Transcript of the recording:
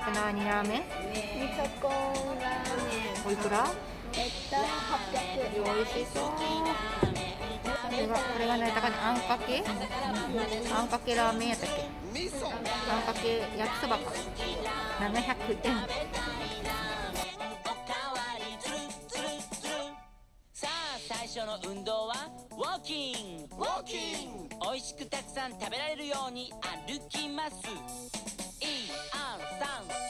何ラーメン？ 味噌コーンラーメン。 おいくら？ 800円。 美味しそう。これは何だかね、あんかけ？あんかけラーメンやったっけ？あんかけ焼きそばか。700円。 さあ最初の運動はウォーキング。おいしくたくさん食べられるように歩きます。1、2、3、